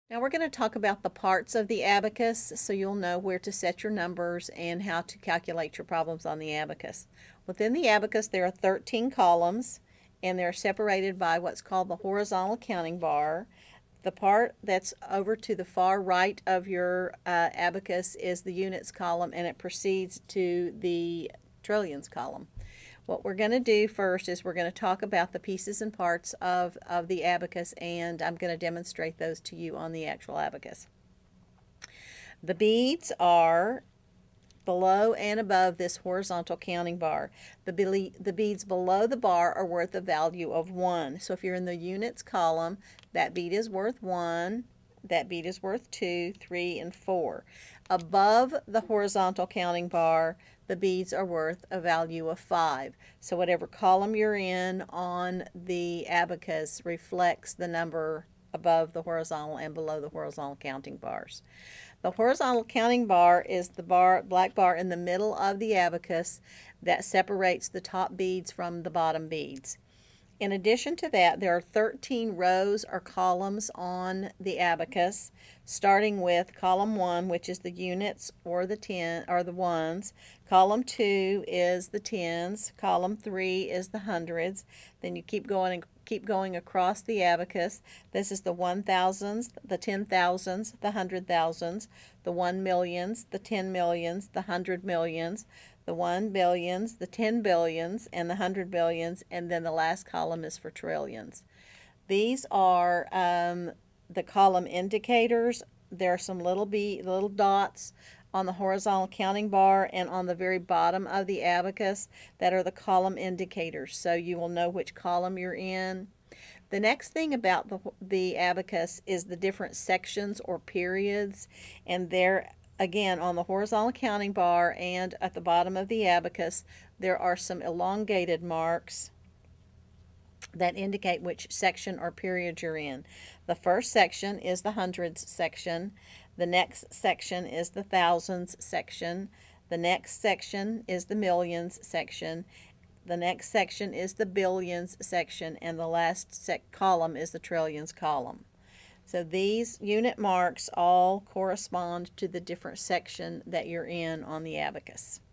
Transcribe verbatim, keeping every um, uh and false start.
Now we're going to talk about the parts of the abacus so you'll know where to set your numbers and how to calculate your problems on the abacus. Within the abacus there are thirteen columns and they're separated by what's called the horizontal counting bar. The part that's over to the far right of your uh, abacus is the units column, and it proceeds to the trillions column. What we're going to do first is we're going to talk about the pieces and parts of, of the abacus, and I'm going to demonstrate those to you on the actual abacus. The beads are below and above this horizontal counting bar. The, be the beads below the bar are worth a value of one. So if you're in the units column, that bead is worth one, that bead is worth two, three, and four. Above the horizontal counting bar, the beads are worth a value of five. So whatever column you're in on the abacus reflects the number above the horizontal and below the horizontal counting bars. The horizontal counting bar is the bar, black bar in the middle of the abacus that separates the top beads from the bottom beads. In addition to that, there are thirteen rows or columns on the abacus, starting with column one, which is the units or the ten or the ones. Column two is the tens. Column three is the hundreds. Then you keep going and keep going across the abacus. This is the one thousands, the ten thousands, the hundred thousands, the one millions, the ten millions, the hundred millions, the one billions, the ten billions, and the hundred billions, and then the last column is for trillions. These are um, the column indicators. There are some little b little dots on the horizontal counting bar and on the very bottom of the abacus that are the column indicators, so you will know which column you're in. The next thing about the, the abacus is the different sections or periods, and they're again on the horizontal counting bar and at the bottom of the abacus there are some elongated marks that indicate which section or period you're in. The first section is the hundreds section. The next section is the thousands section. The next section is the millions section. The next section is the billions section, and the last sec column is the trillions column. So these unit marks all correspond to the different section that you're in on the abacus.